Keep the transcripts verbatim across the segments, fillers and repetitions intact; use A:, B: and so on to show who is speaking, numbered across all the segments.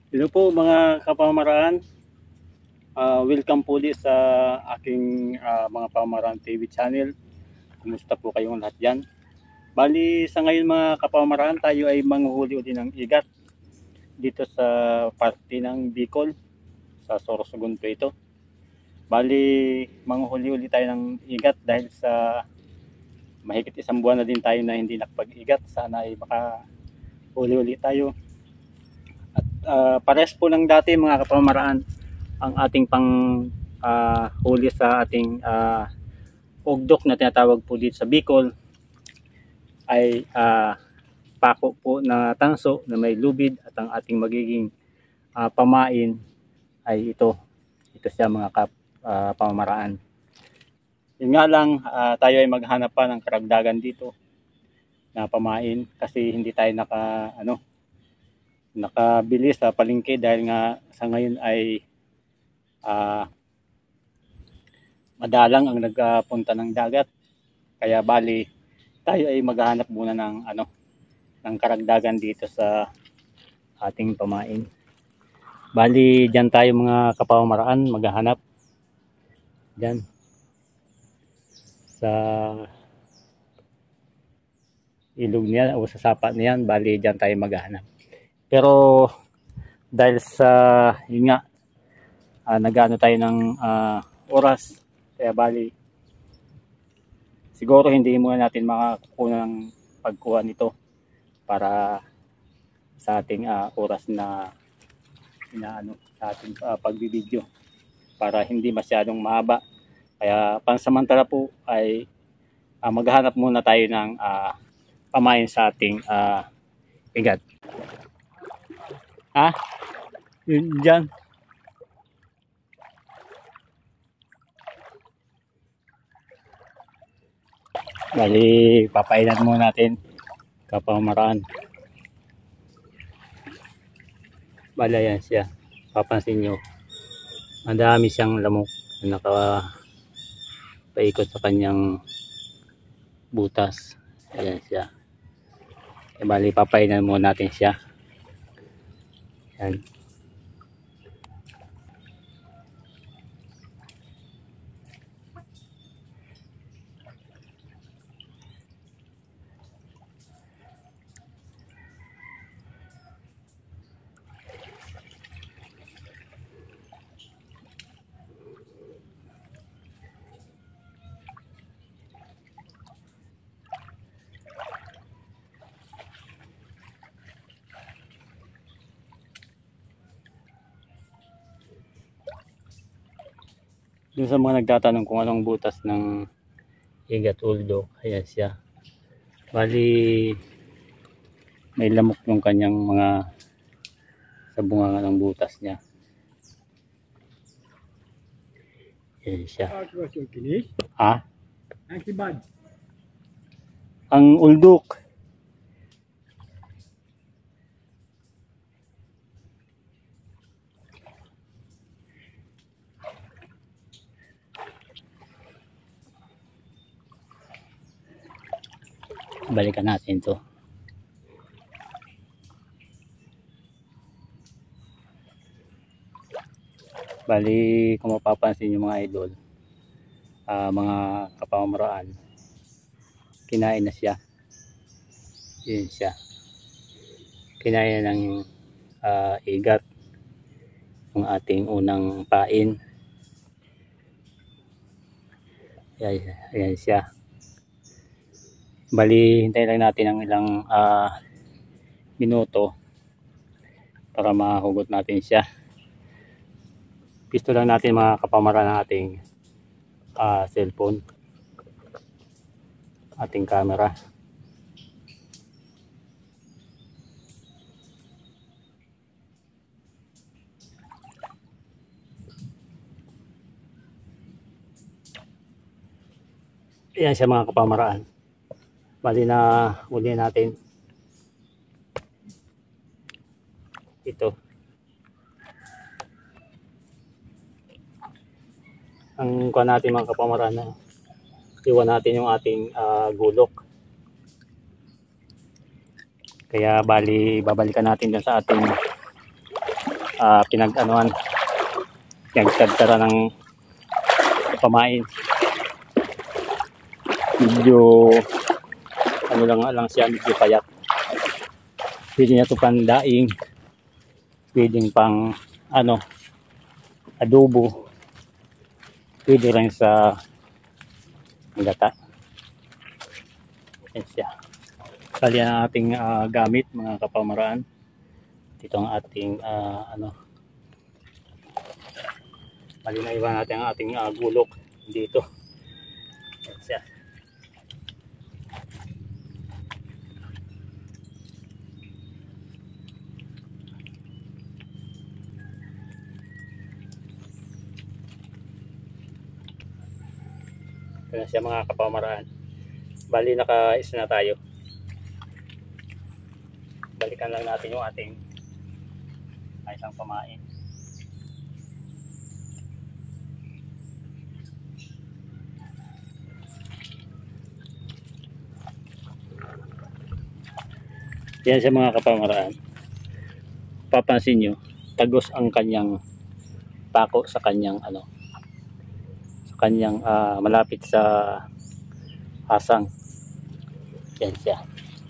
A: Hello po mga kapamaran, uh, welcome po ulit sa aking uh, mga pamaran T V channel. Kumusta po kayong lahat dyan? Bali sa ngayon mga kapamaran, tayo ay manghuhuli uli ng igat dito sa parte ng Bicol, sa Sorsogon po ito. Bali manghuhuli uli tayo ng igat dahil sa mahigit isang buwan na din tayo na hindi nakapag-igat. Sana ay makahuli uli tayo. At uh, pares po ng dati mga kapamaraan, ang ating pang uh, huli sa ating uh, ugdok na tinatawag po dito sa Bicol ay uh, pako po na tanso na may lubid, at ang ating magiging uh, pamain ay ito ito siya mga kap, uh, pamamaraan. Yun nga lang, uh, tayo ay maghanap pa ng karagdagan dito na pamain kasi hindi tayo naka ano nakabili sa palengke dahil nga sa ngayon ay uh, madalang ang nagpunta ng dagat, kaya bali tayo ay maghahanap muna ng ano ng karagdagan dito sa ating pamain. Bali diyan tayo mga kapamamaraan maghahanap diyan sa ilog niya o sa sapa niyan. Bali diyan tayo maghahanap, pero dahil sa yun nga uh, nag-ano tayo ng uh, oras, kaya bali siguro hindi muna natin makakuha ng pagkuha nito para sa ating uh, oras na inaano sa ating uh, pagbibideo, para hindi masyadong mahaba. Kaya pansamantala po ay uh, maghahanap muna tayo ng uh, pamain sa ating uh, igat. Ha? Yun dyan. Bali papainan muna natin kapamaran. Bali yan siya, papansin nyo madami siyang lamok na naka paikot sa kanyang butas. Ayan siya. E bali papainan muna natin siya. Yan. Dun sa mga nagtatanong kung anong butas ng igat uldok, ayan siya. Bali may lamok yung kanyang mga sa bunga ng butas niya. Ayan siya. Ha? Ang uldok. Balikan natin to. Bali kung mapapansin nyo mga idol, uh, mga kapamamaraan, kinain na siya. Yun siya, kinain na ng uh, igat ng ating unang pain. Ayan, ayan siya. Bali hintayin lang natin ng ilang uh, minuto para mahugot natin siya. Pisto lang natin mga kapamaran ng ating uh, cellphone, ating camera. Ayan siya mga kapamaraan. Bali na uli natin ito. Ang kuha natin mga kapamaraan, na iwan natin yung ating uh, gulok. Kaya bali babalikan natin dun sa ating uh, pinag-anuan, pinagtagtara ng pamain. Medyo ano lang lang siya, medyo payat. Pwede na ito pang daing, pwedeng pang ano, adobo, pwede rin sa gata. Yan siya. Kali ang ating uh, gamit mga kapamaraan. Dito ang ating uh, ano, mali na iba natin ang ating uh, gulok dito. Yan siya. Ito na siya mga kapamaraan. Bali naka-is na tayo. Balikan lang natin yung ating isang pamain. Yan sa mga kapamaraan. Papansin nyo, tagos ang kanyang pako sa kanyang ano, sa kanyang uh, malapit sa hasang. Yan siya.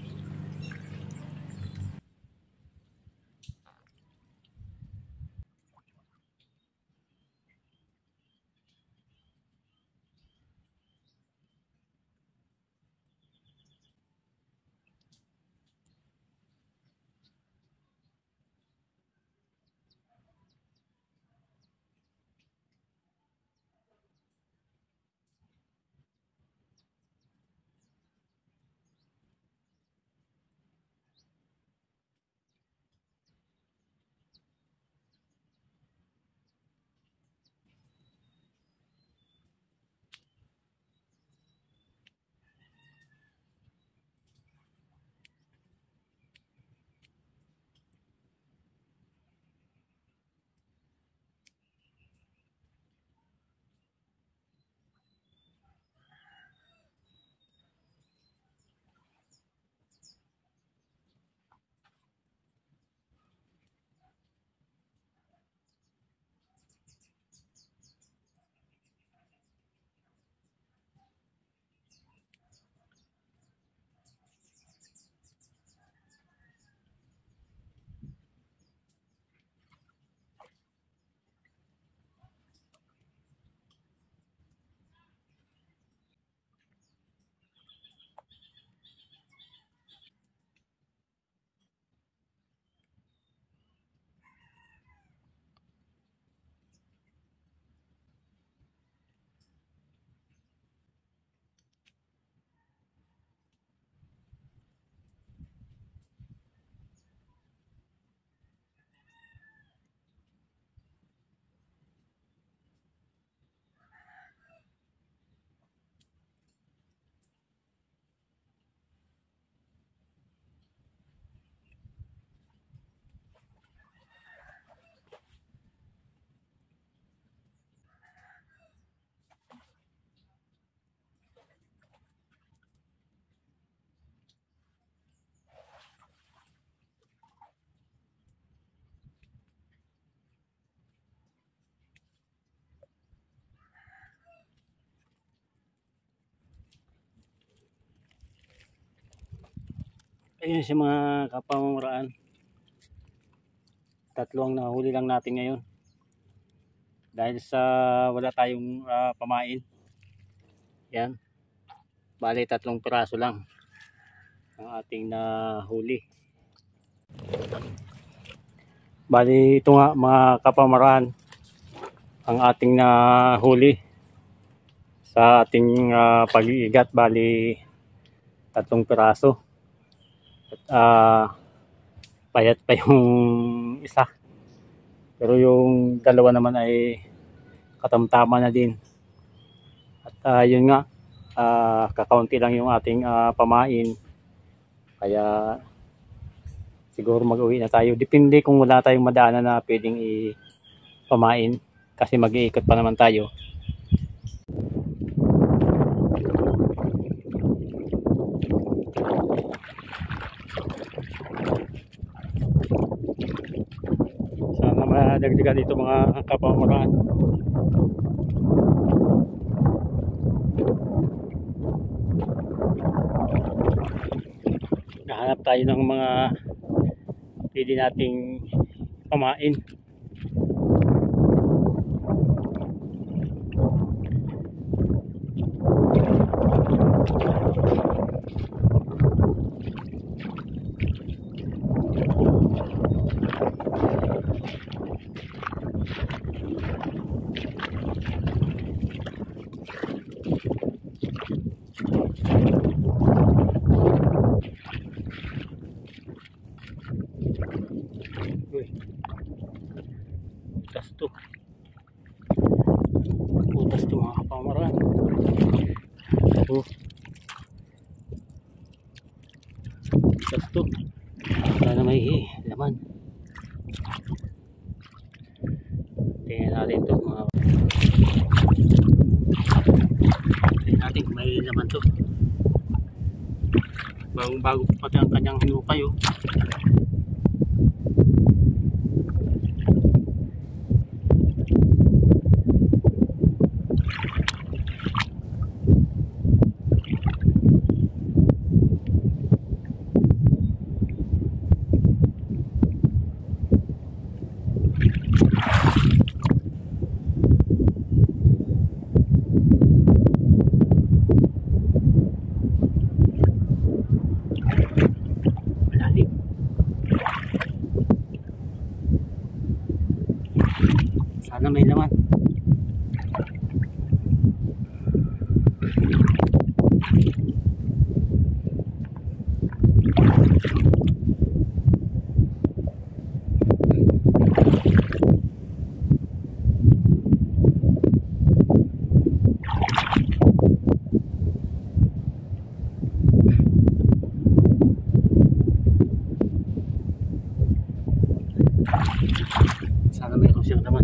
A: Ayun si mga kapamaraan. Tatlong nahuli lang natin ngayon. Dahil sa wala tayong uh, pamain. Yan. Bali tatlong piraso lang ang ating nahuli. Bali ito nga mga kapamaraan ang ating nahuli sa ating uh, pag-iigat. Bali tatlong piraso. At uh, payat pa yung isa, pero yung dalawa naman ay katamtama na din. At uh, yun nga, uh, kakaunti lang yung ating uh, pamain, kaya siguro mag-uwi na tayo. Depende kung wala tayong madaanan na pwedeng i-pamain, kasi mag-iikot pa naman tayo. madagdagan dito mga kapamaran. Nahanap tayo ng mga pwede nating pamain. Uy, butas to. Butas to mga kapamaran. Oh. Butas to. Sana may laman. Tingnan natin to mga. Tingnan natin kung may laman to. Bagong bago pati ang kanyang hinukay oh. Sana may laman. Sana mayroon siyang laman.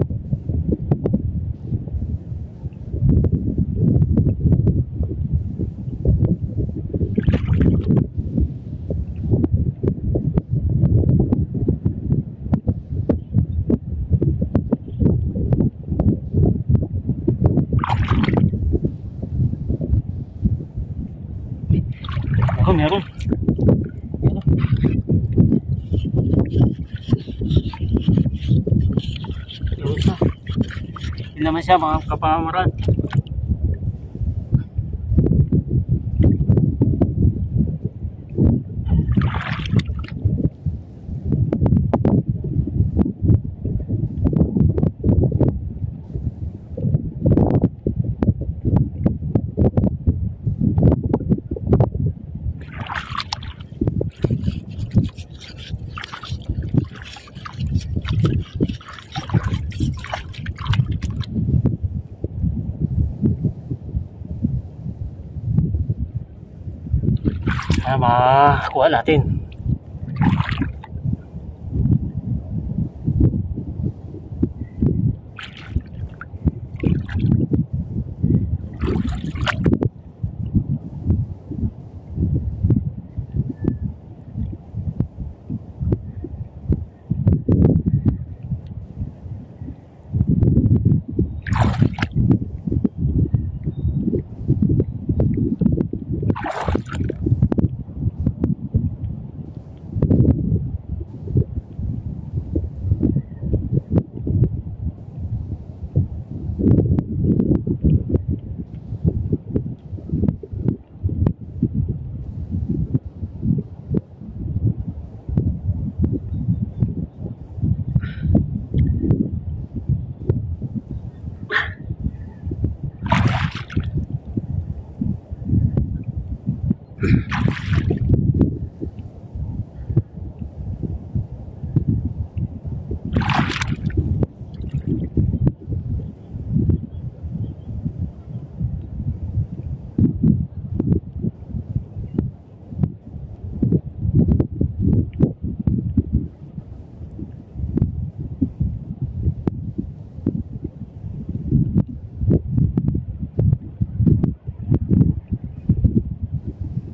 A: Oh, meron. Meron. Meron siya. Yun naman siya mga kapamaran. Sana makakuha natin.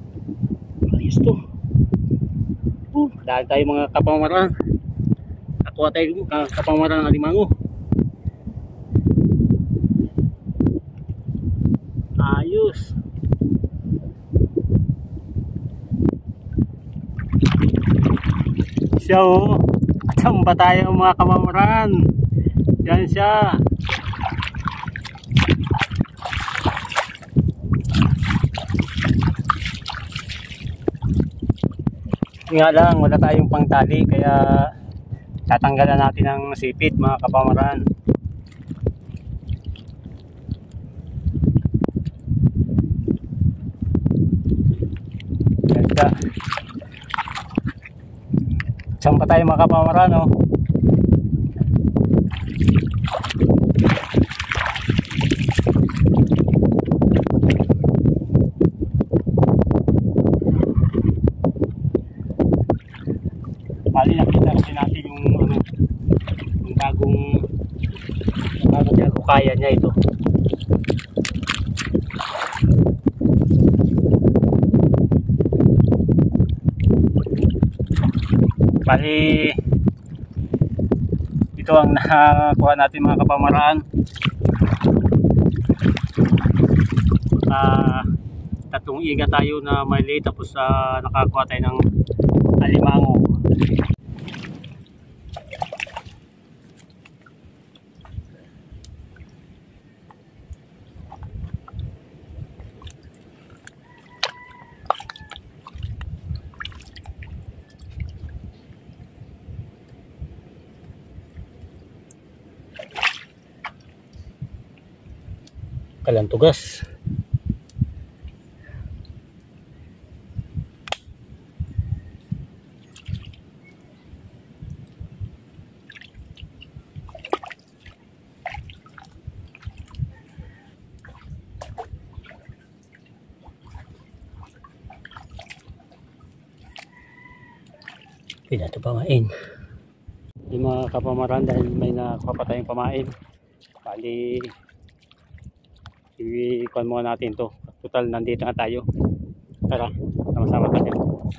A: Ayos to. Uh, dahil tayo mga kapamaran. Nakakuha tayo kapamaran ng alimango. Ayos. Siya oh. Tsamba tayo mga kapamaran. Yan siya. Nga lang, wala tayong pangtali kaya tatanggalan natin ng sipit mga kapamaran. Yan siya. Tsamba tayo mga kapamaran oh. Bali nakita kasi natin yung ano, yung bagong bagong kaya niya ito. Bali ito ang nakakuha natin mga kapamaraan. Uh, tatlong iga tayo na mali, tapos uh, nakakuha tayo ng alimango. Kalantugas. Pila ito pamain. Yung mga kapamaran, dahil may nakuha pa tayong pamain, bali i-kuhan muna natin to. Total nandito na tayo. Tara, sama-sama tayo.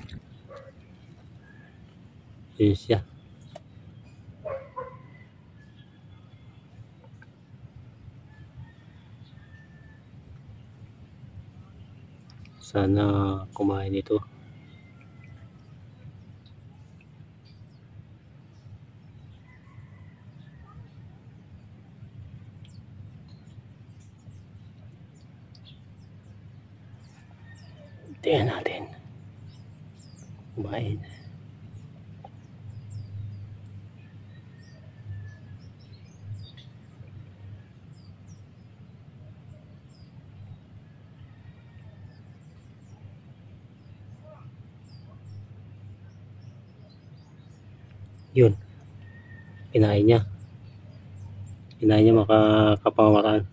A: Yes, yeah. Sana kumain ito. Tingnan natin. Kumain. Yun. Kinain niya. Kinain niya mga kapamaran.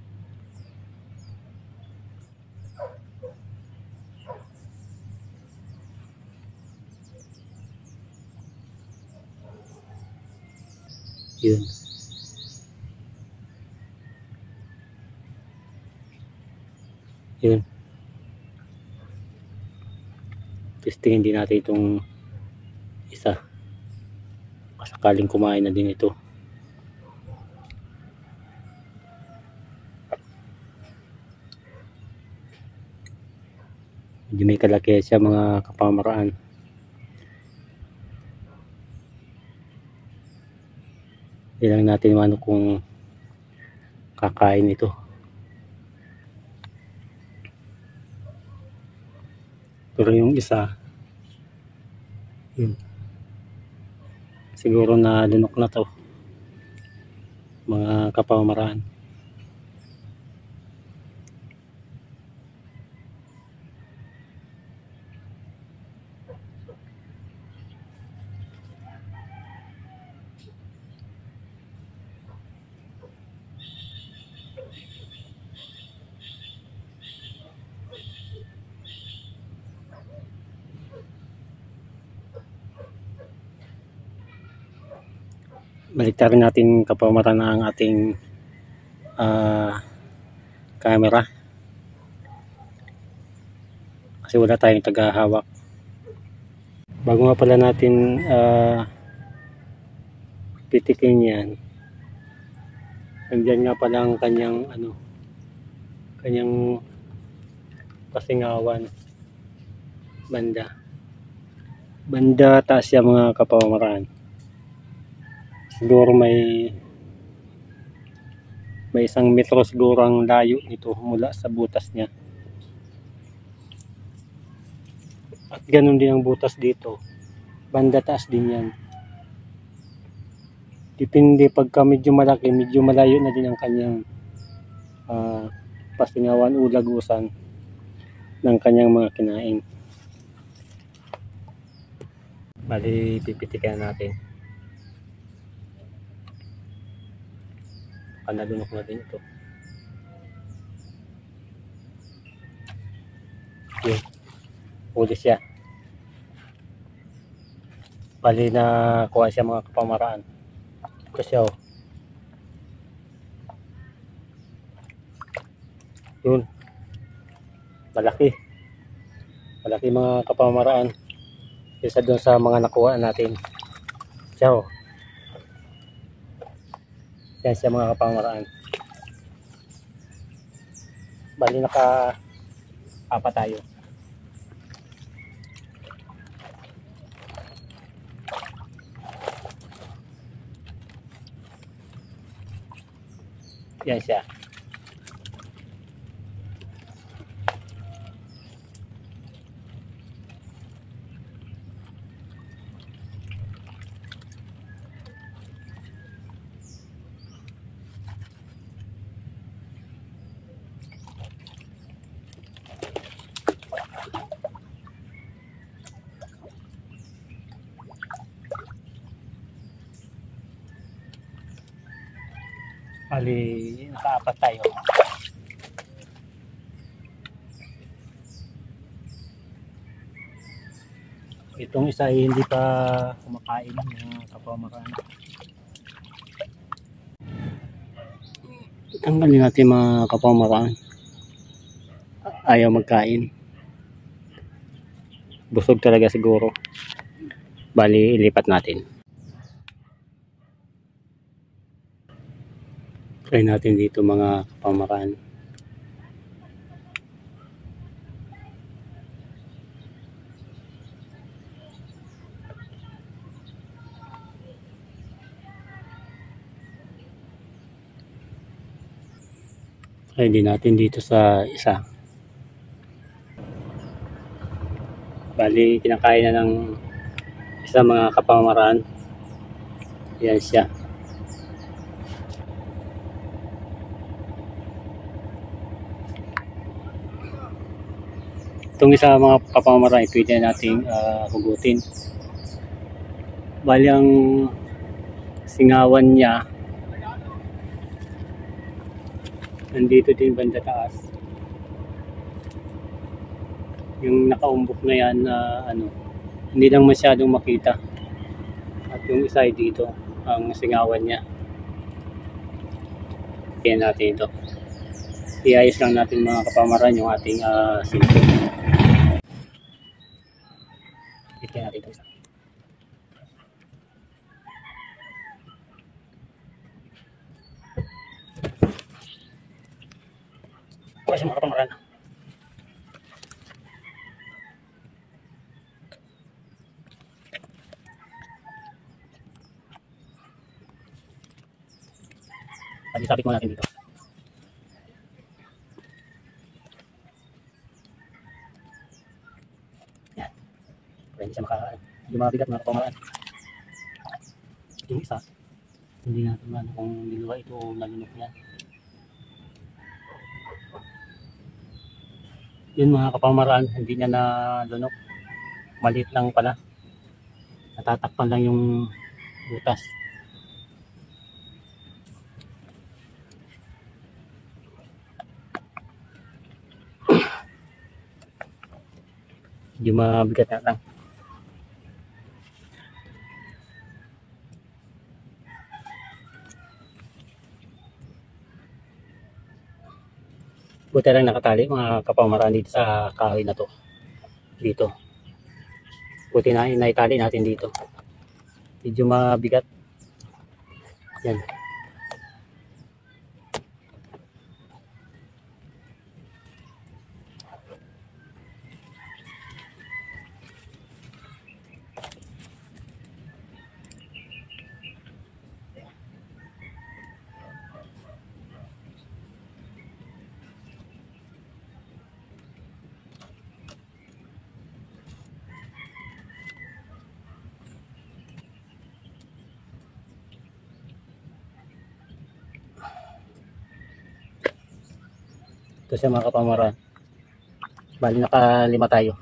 A: Yun. Yun. Testingin din natin itong isa. Sakaling kumain na din ito. Medyo may kalaki siya mga kapamaraan. Ilang natin ano kung kakain ito. Pero yung isa, yun, siguro na lunok na to mga kapamaraan. Baliktarin natin kapamaran na ang ating uh, camera kasi wala tayong tagahawak. Bago nga pala natin uh, pipitikin yan. Nandiyan nga pala ang kanyang ano, kanyang pasingawan. Banda. Banda taas yan mga kapamaran. Siguro may may isang metro siguro ang layo nito mula sa butas niya. At ganun din ang butas dito. Banda taas din yan. Depende pagka medyo malaki, medyo malayo na din ang kanyang uh, pasingawan o lagusan ng kanyang mga kinain. Bali, pipitikan natin. Kanalunok na din ito. Yun. Huli siya. Bali na kuha siya mga kapamaraan. Ito siya oh. Yun. Malaki. Malaki mga kapamaraan. Isa doon sa mga nakuha natin. Siya oh. Yan siya mga kapamaraan. Bali naka apa tayo. Yan siya. Bali, nakaapat tayo. Itong isa ay hindi pa kumakain ng kapamaran. Tanggalin natin mga kapamaran. Ayaw magkain. Busog talaga siguro. Bali, ilipat natin. Try natin dito mga kapamaran. Try din natin dito sa isa. Bali, kinakain na ng isa mga kapamaran. Yan siya. Itong isa mga kapamaran, pwede nating uh, hugutin. Bali ang singawan niya nandito din banda taas. Yung nakaumbok na yan na uh, ano, hindi lang masyadong makita. At yung isa ay dito ang singawan niya. Kaya natin ito. Iayos lang natin mga kapamaran yung ating uh, sinto. Kaya natin ito isa. Kuha siya mga kapamaran. Sabit mo natin dito. Yan. Kaya hindi siya maka, hindi mabigat mga kapamaran. Yung isa, hindi natin man kung niluwa ito o nalunok yan. Yun mga kapamaran, hindi niya nalunok. Maliit lang pala. Natatakpan lang yung butas. Medyo mabigat na lang. Buti lang nakatali mga kapamaran dito sa kahoy na to. Dito. Buti na inaitali natin dito. Medyo mabigat. Yan. Ito siya mga kapamaran. Bali nakalima tayo.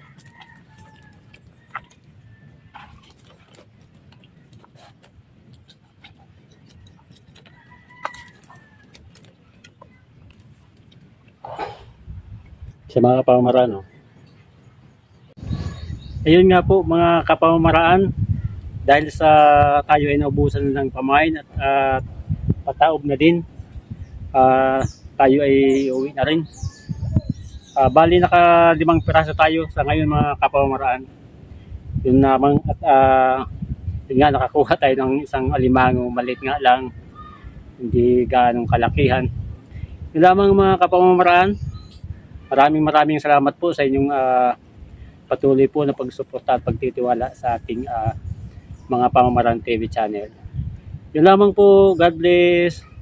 A: Sa mga kapamaran, no? Ayun nga po mga kapamaran, dahil sa tayo ay naubusan ng pamain at uh, pataob na din, uh, tayo ay uwi na rin. Uh, bali naka limang piraso tayo sa ngayon mga kapamaran. Yun namang at uh, yun nga, nakakuha tayo ng isang alimango, maliit nga lang, hindi ganong kalakihan. Yun lamang mga kapamaran, maraming maraming salamat po sa inyong uh, patuloy po na pagsuporta at pagtitiwala sa ating uh, mga Pamamaraan T V channel. Yun lamang po, God bless.